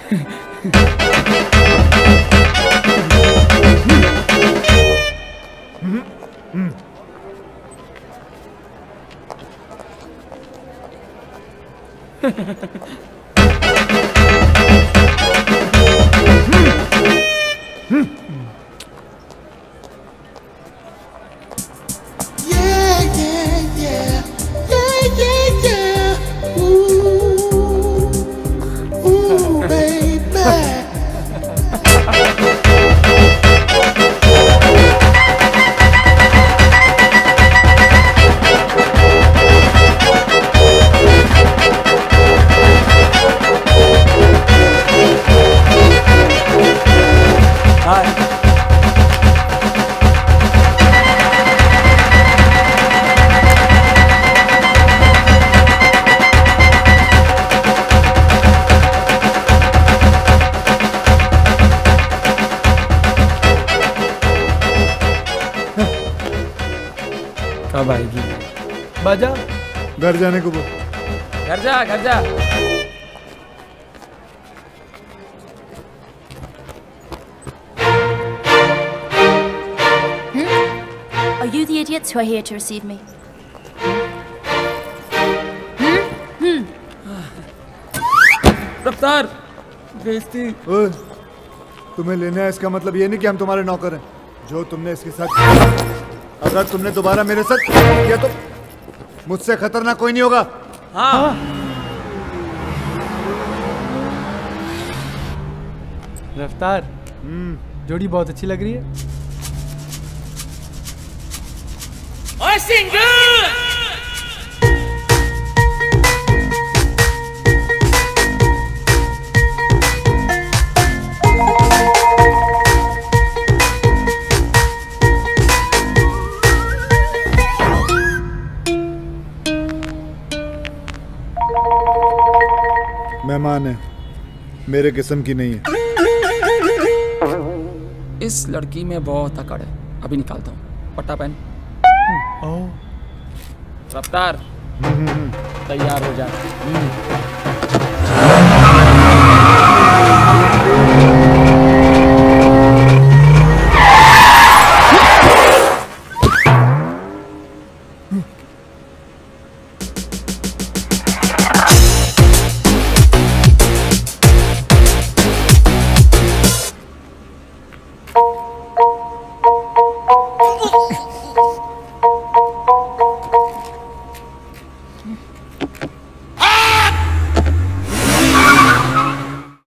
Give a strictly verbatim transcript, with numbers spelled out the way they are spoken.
कब आएगी? बाजा घर जाने को बोल। घर जा घर जा। Are you the idiots who are here to receive me? Hmm? Hmm. रफ्तार, बेइज्जती। ओए, तुम्हें लेने आया इसका मतलब ये नहीं कि हम तुम्हारे नौकर हैं। जो तुमने इसके साथ, अगर तुमने दोबारा मेरे साथ किया तो मुझसे खतरनाक कोई नहीं होगा। हाँ, हाँ। रफ्तार, जोड़ी बहुत अच्छी लग रही है। ओए सिंह! मेहमान है, मेरे किस्म की नहीं है। इस लड़की में बहुत अकड़ है, अभी निकालता हूँ। पट्टा पहन। रफ्तार, तैयार हो जा।